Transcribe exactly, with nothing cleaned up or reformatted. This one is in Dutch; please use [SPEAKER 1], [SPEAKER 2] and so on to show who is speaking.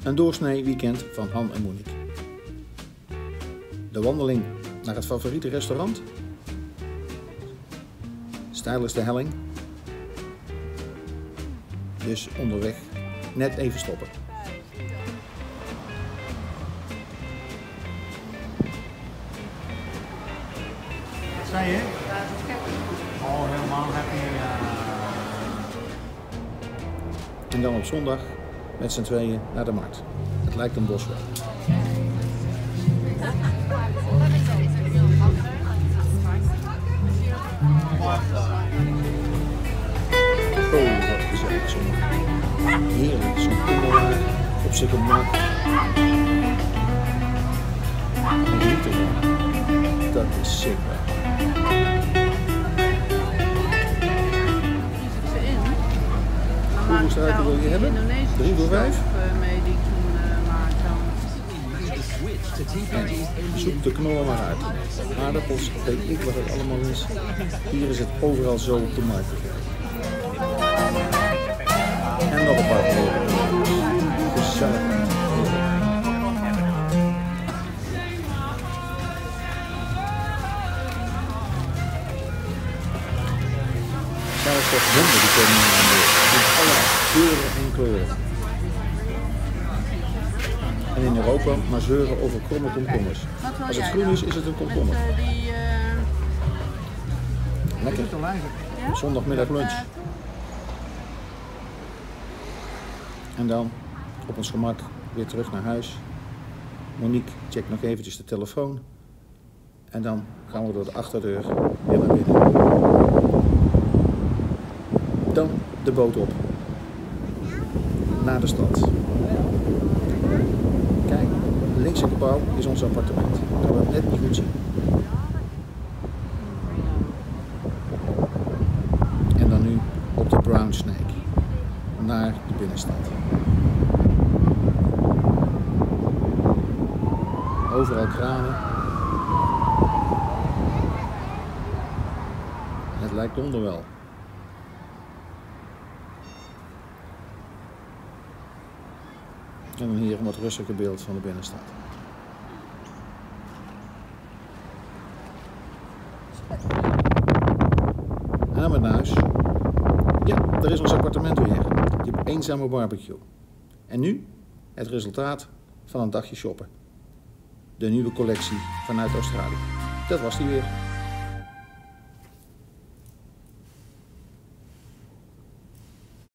[SPEAKER 1] Een doorsnee weekend van Han en Monique. De wandeling naar het favoriete restaurant. Steil is de helling. Dus onderweg net even stoppen.
[SPEAKER 2] Wat zei je? Oh, helemaal happy. Uh...
[SPEAKER 1] En dan op zondag met z'n tweeën naar de markt. Het lijkt een bos wel. Oh, wat gezellig zondag. Heerlijk, zo'n kummelwaar op zijn gemak. En geniet ervan. Dat is super. Hoeveel struiken wil je hebben? Drie voor vijf?
[SPEAKER 3] Mee die ik toen uh, maakte.
[SPEAKER 1] En zoek de knollen maar uit. Aardappels, weet ik wat het allemaal is. Hier is het overal zo op de markt te krijgen. En nog een paar knollen. Gezellig. Zelfs toch honden die komen aan boord. In alle geuren en kleuren. En in Europa maar zeuren over kromme komkommers. Als het groen is, is het een komkommer. Lekker. Zondagmiddag lunch. En dan op ons gemak weer terug naar huis. Monique checkt nog eventjes de telefoon. En dan gaan we door de achterdeur weer naar binnen. Dan de boot op. Naar de stad. Kijk, links in het gebouw is ons appartement. Dat kan het net niet goed zien. En dan nu op de Brown Snake. Naar de binnenstad. Overal kranen. Het lijkt donder wel. En dan hier een wat rustiger beeld van de binnenstad. En dan met naar huis. Ja, daar is ons appartement weer. Die eenzame barbecue. En nu het resultaat van een dagje shoppen. De nieuwe collectie vanuit Australië. Dat was die weer.